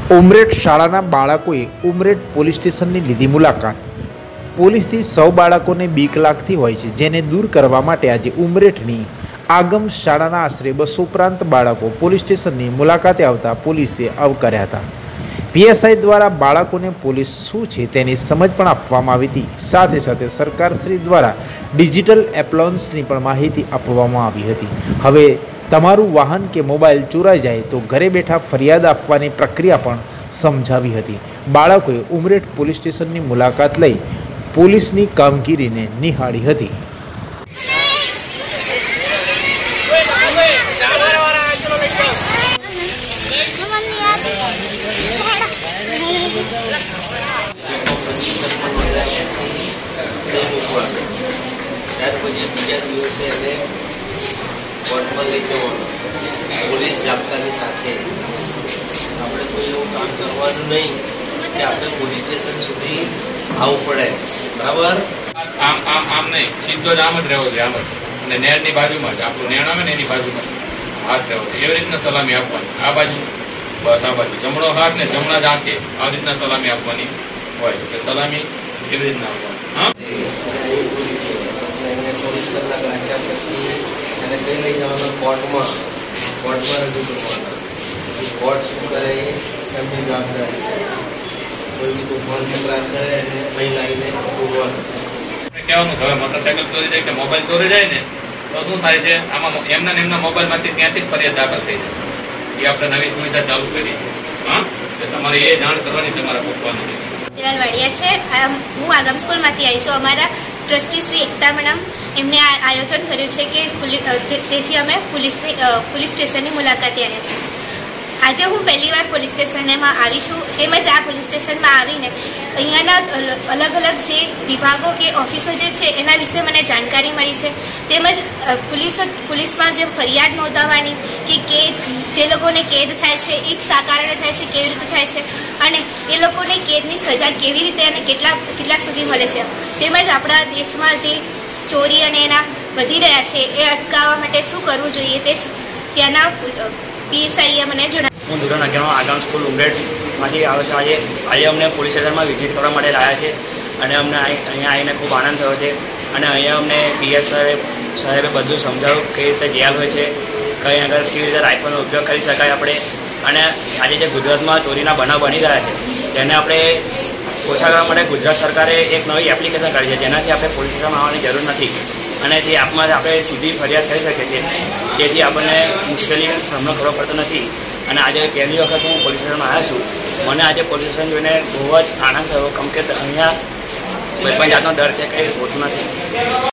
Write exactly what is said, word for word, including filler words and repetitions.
ઉમરેઠ શાળાના બાળકોએ ઉમરેઠ પોલીસ સ્ટેશનની લીધી મુલાકાત। પોલીસથી સૌ બાળકોને બીક લાગતી હોય છે, જેને દૂર કરવા માટે આજે ઉમરેઠની આગમ શાળાના આશરે બસો ઉપરાંત બાળકો પોલીસ સ્ટેશનની મુલાકાતે આવતા પોલીસે આવકાર્યા હતા। પીએસઆઈ દ્વારા બાળકોને પોલીસ શું છે તેની સમજ પણ આપવામાં આવી હતી। સાથે સાથે સરકારશ્રી દ્વારા ડિજિટલ એપ્લાયન્સની પણ માહિતી આપવામાં આવી હતી। હવે તમારું વાહન કે મોબાઈલ ચોરાઈ જાય તો ઘરે બેઠા ફરિયાદ આપવાની પ્રક્રિયા પણ સમજાવી હતી। બાળકોએ ઉમરેઠ પોલીસ સ્ટેશનની મુલાકાત લઈ પોલીસની કામગીરીને નિહાળી હતી। કોર્ટમાં લઈ જવાનું પોલીસ જાપ્તાની સાથે આપણે કોઈ એવું કામ કરવાનું નહીં કે આપણે પોલીસ સ્ટેશન સુધી આવવું પડે, બરાબર? આમ આમ આમ નહીં, સીધો જ આમ જ રહેવો જોઈએ, આમ જ, અને નેરની બાજુમાં જ આપણું નેણ આવે ને એની બાજુમાં હાથ રહેવો જોઈએ। એવી રીતના સલામી આપવાની, આ બાજુ બસ આ બાજુ, જમણો હાથ ને જમણા જ આંખે આવી રીતના સલામી આપવાની હોય છે, કે સલામી એવી રીતના આપવાની। હા, પોલીસ કલાક રાખ્યા પછી એને કઈ લઈ જવાના કોર્ટમાં કોર્ટમાં રજૂ કરવાના। કોર્ટ શું કરે એ એમની જવાબદારી છે। કોઈ બી તોફાન તકરાર કરે એને અહીં લાવીને પૂરવાનું। કહેવાનું હવે મોટરસાઇકલ ચોરી જાય કે મોબાઈલ ચોરી જાય ને તો શું થાય છે, આમાં એમના ને એમના મોબાઈલમાંથી ત્યાંથી જ ફરિયાદ દાખલ થઈ જાય। એ આપણે નવી સુવિધા ચાલુ કરી। હા, એટલે તમારે એ જાણ કરવાની તમારા પપ્પાને વાડિયા છે। હું આગમ સ્કૂલમાંથી આવી છું। અમારા ટ્રસ્ટી શ્રી એકતા મેડમ એમને આ આયોજન કર્યું છે કે તેથી અમે પોલીસની પોલીસ સ્ટેશનની મુલાકાતે આવ્યા છીએ। આજે હું પહેલી વાર પોલીસ સ્ટેશનમાં આવી છું, તેમજ આ પોલીસ સ્ટેશનમાં આવીને અહીંયાના અલગ અલગ જે વિભાગો કે ઓફિસો જે છે એના વિશે મને જાણકારી મળી છે। તેમજ પોલીસ પોલીસમાં જે ફરિયાદ નોંધાવવાની કે કેદ જે લોકોને કેદ થાય છે એ શા કારણે થાય છે, કેવી રીતે થાય છે, અને એ લોકોને કેદની સજા કેવી રીતે અને કેટલા કેટલા સુધી મળે છે, તેમજ આપણા દેશમાં જે ચોરી અને એના વધી રહ્યા છે એ અટકાવવા માટે શું કરવું જોઈએ તે ત્યાંના પીએસઆઈએ મને જણાવ્યું। હું ધોરણ અગિયારમાં આગમ સ્કૂલ ઉમરેઠમાંથી આવ્યો છું। આજે આજે અમને પોલીસ સ્ટેશનમાં વિઝિટ કરવા માટે લાવ્યા છે અને અમને અહીંયા આવીને ખૂબ આનંદ થયો છે। અને અહીંયા અમને પીએસ સાહેબ સાહેબે બધું સમજાવ્યું કઈ રીતે જેલ હોય છે, કઈ આગળ કેવી રીતે રાઇફલનો ઉપયોગ કરી શકાય આપણે, અને આજે જે ગુજરાતમાં ચોરીના બનાવ બની રહ્યા છે તેને આપણે ઓછા કરવા માટે ગુજરાત સરકારે એક નવી એપ્લિકેશન કાઢી છે, જેનાથી આપણે પોલીસ સ્ટેશનમાં આવવાની જરૂર નથી અને તે આપમાં આપણે સીધી ફરિયાદ કરી શકીએ છીએ। તેથી આપણને મુશ્કેલીનો સામનો કરવો પડતો નથી। અને આજે પહેલી વખત હું પોલીસ સ્ટેશનમાં આવ્યો છું। મને આજે પોલીસ સ્ટેશન જોઈને બહુ જ આનંદ થયો, કેમ કે અહીંયા કોઈ પણ જાતનો ડર છે કંઈ હોતું નથી।